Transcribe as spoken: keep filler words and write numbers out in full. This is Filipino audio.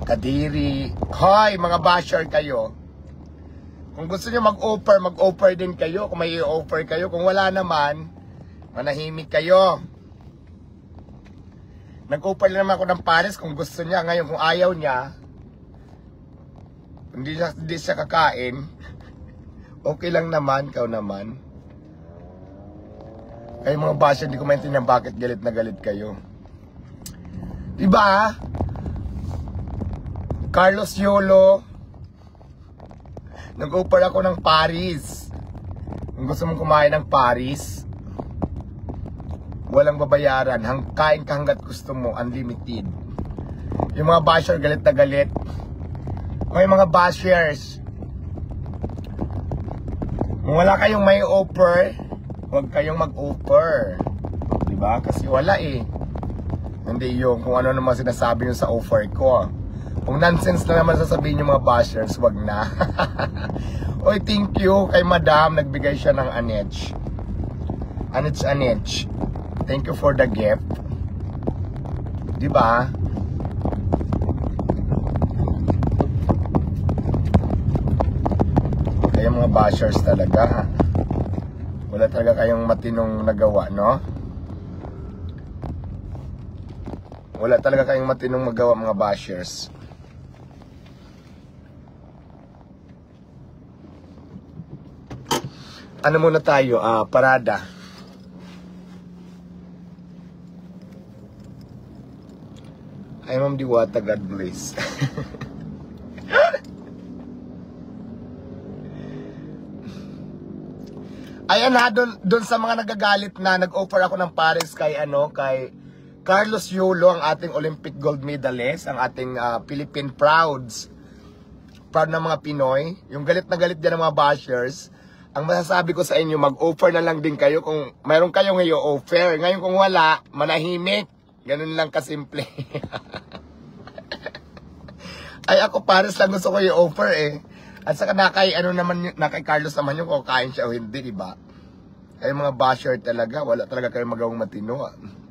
Kadiri. Hoy, mga basher kayo. Kung gusto nyo mag-offer, mag-offer din kayo. Kung may i-offer kayo. Kung wala naman, manahimik kayo. Nag-offer lang naman ako ng pares kung gusto niya. Ngayon, kung ayaw niya, hindi siya, hindi siya kakain, okay lang naman, ikaw naman. Kayo mga basher, hindi ko maintindihan bakit galit na galit kayo. Diba? Carlos Yolo, nag-offer ako ng Paris. Kung gusto mong kumain ng Paris, walang babayaran. Hang, kain ka hanggat gusto mo, unlimited. Yung mga basher, galit na galit. May mga bashers, kung wala kayong may offer, huwag kayong mag-offer. Diba? Kasi wala eh. Hindi yung kung ano naman sinasabi nyo sa offer ko. Kung nonsense na naman sasabihin yung mga bashers, wag na. Oy, thank you kay Madam. Nagbigay siya ng anech. Anech, anech. Thank you for the gift. Diba? Kaya mga bashers talaga. Wala talaga kayong matinong nagawa, no? Wala talaga kayong matinong magawa, mga bashers. Ano muna tayo? Ah, parada. Ay, Ma'am Diwata, God bless. Ayan ha, doon, doon sa mga nagagalit na nag-offer ako ng pares kay ano, kay Carlos Yolo, ang ating Olympic gold medalist, ang ating uh, Philippine Prouds. Proud ng mga Pinoy. Yung galit na galit dyan ng mga bashers. Ang masasabi ko sa inyo, mag-offer na lang din kayo kung mayroon kayong i-offer. Ngayon kung wala, manahimik. Ganun lang kasimple. Ay ako pares lang gusto ko i-offer eh. At saka nakay, ano naman, nakay Carlos naman yung kung kain siya o hindi, diba? Ay mga basher talaga, wala talaga kayong magawang matino.